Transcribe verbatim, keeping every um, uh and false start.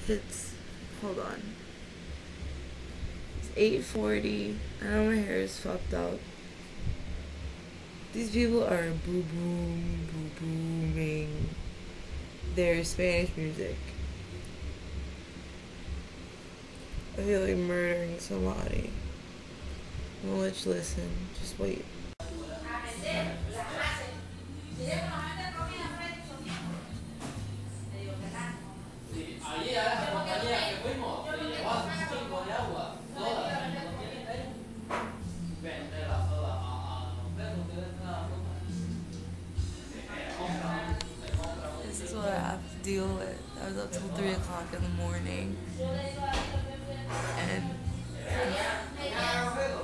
It's, hold on. It's eight forty. I know my hair is fucked up. These people are boo boom, boo booming their Spanish music. I feel like murdering somebody. I'm gonna let you listen. Just wait. This is what I have to deal with. I was up till three o'clock in the morning. And